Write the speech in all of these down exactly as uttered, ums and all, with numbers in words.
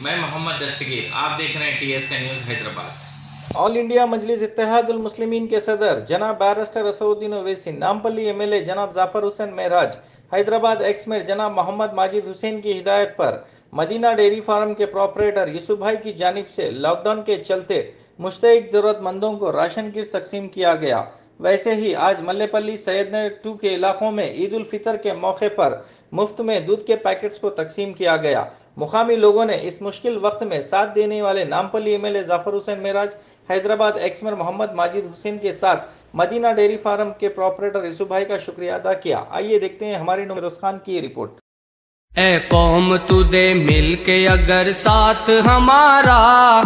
मैं मोहम्मद दस्तगीर, आप देख रहे हैं T S A news Hyderabad. All India Majlis Ittehadul Muslimeen के सदर जनाब बैरिस्टर असदुद्दीन ओवैसी, नामपल्ली एमएलए जनाब जाफर हुसैन मेराज, हैदराबाद एक्स मेयर जनाब मोहम्मद माजिद हुसैन की हिदायत पर मदीना डेयरी फार्म के प्रॉपरेटर यूसुफ भाई की जानिब से लॉकडाउन के चलते मुश्तहिक ज़रूरतमंदों को राशन किट तकसीम किया गया। वैसे ही आज मल्लेपल्ली सैयदनगर टू के इलाकों में ईद उल फितर के मौके पर मुफ्त में दूध के पैकेट्स को तकसीम किया गया। मुकामी लोगों ने इस मुश्किल वक्त में साथ देने वाले Nampally MLA Jafar Hussain Meraj, Hyderabad ex mayor Mohammed Majid Hussain के साथ मदीना डेयरी फार्म के प्रॉपरेटर यूसुफ भाई का शुक्रिया अदा किया। आइए देखते हैं हमारी नुमाइश खान की रिपोर्ट। ए कौम तू दे मिल के अगर साथ हमारा,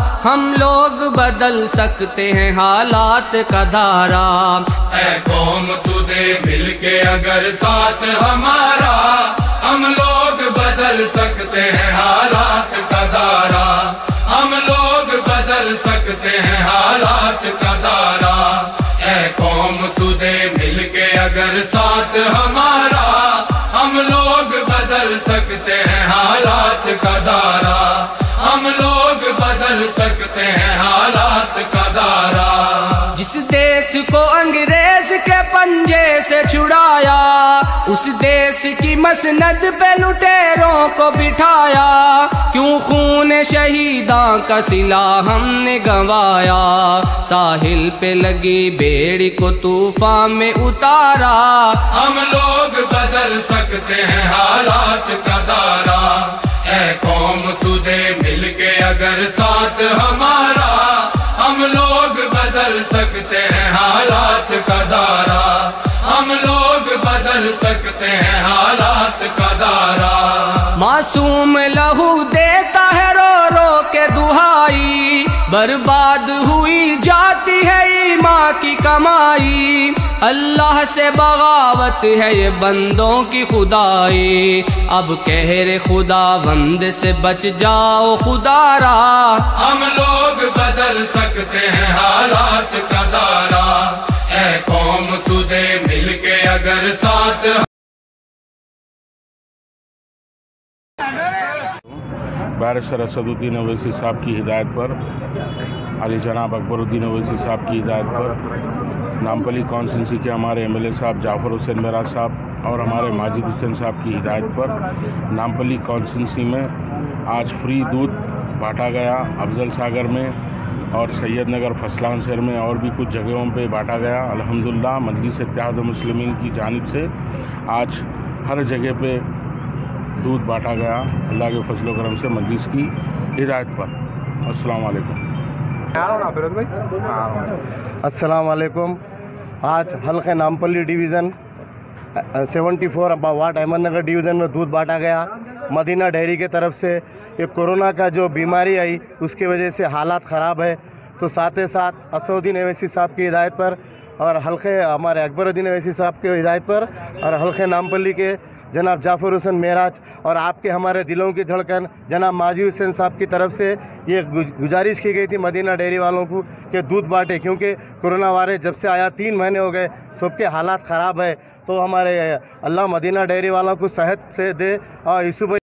हम लोग बदल सकते हैं हालात का धारा। ए कौम तू दे मिल के अगर साथ हमारा, हम लोग बदल सकते हैं हालात का धारा। हम लोग बदल सकते हैं हालात का धारा। ए कौम तू दे मिल के अगर साथ हमारा, हम लोग बदल सकते हैं हालात का धारा। हम लोग बदल सकते हैं हालात का धारा। जिस देश को अंग्रेज के पंजे से छुड़ाया, उस देश की मसनद पे लुटेरों को बिठाया। क्यों खून शहीदां का सिला हमने गंवाया, साहिल पे लगी बेड़ी को तूफान में उतारा। हम लोग बदल सकते हैं हालात का धारा। ए कौम तू दे मिल के अगर साथ हमारा, हम लोग बदल सकते हैं हालात का धारा। हम लोग बदल सकते हैं हालात का धारा। मासूम लहू देता है रो रो के दुहाई, बर्बाद हुई जाती है ईमान की कमाई। अल्लाह से बगावत है ये बंदों की खुदाई, अब कह रे खुदा बंद से बच जाओ खुदारा। हम लोग बदल सकते हैं हालात का धारा। ए कौम तू दे मिल के अगर साथ। बैरिस्टर असदुद्दीन ओवैसी साहब की हिदायत पर, अली जनाब अकबरुद्दीन ओवैसी साहब की हिदायत पर, नामपल्ली कॉन्स्टिट्यूंसी के हमारे एमएलए साहब जाफर हुसैन मेराज साहब और हमारे माजिद हुसैन साहब की हिदायत पर नामपल्ली कॉन्स्टिट्यूंसी में आज फ्री दूध बांटा गया। अफजल सागर में और सैयदनगर फसलान शहर में और भी कुछ जगहों पे बांटा गया। अल्हम्दुलिल्लाह मजलिस इत्तेहादुल मुस्लिमीन की जानिब से आज हर जगह पे दूध बांटा गया, अल्लाह के फजल करम से मजलिस की हिदायत पर। अस्सलाम वालेकुम। अस्सलाम वालेकुम। आज हल्के Nampally division seventy four ward Ahmednagar division में दूध बांटा गया। मदीना डेयरी के तरफ से ये कोरोना का जो बीमारी आई उसकी वजह से हालात ख़राब है, तो साथ ही साथ असदुद्दीन ओवैसी साहब की हिदायत पर और हल्के हमारे अकबरुद्दीन ओवैसी साहब की हिदायत पर और हल्के नामपल्ली के जनाब जाफर हुसैन मेराज और आपके हमारे दिलों की धड़कन जनाब माजिद हुसैन साहब की तरफ से ये गुजारिश की गई थी मदीना डेयरी वालों को कि दूध बांटे, क्योंकि कोरोना वायरस जब से आया तीन महीने हो गए, सबके हालात ख़राब है। तो हमारे अल्लाह मदीना डेयरी वालों को सेहत से दे और यूसुफ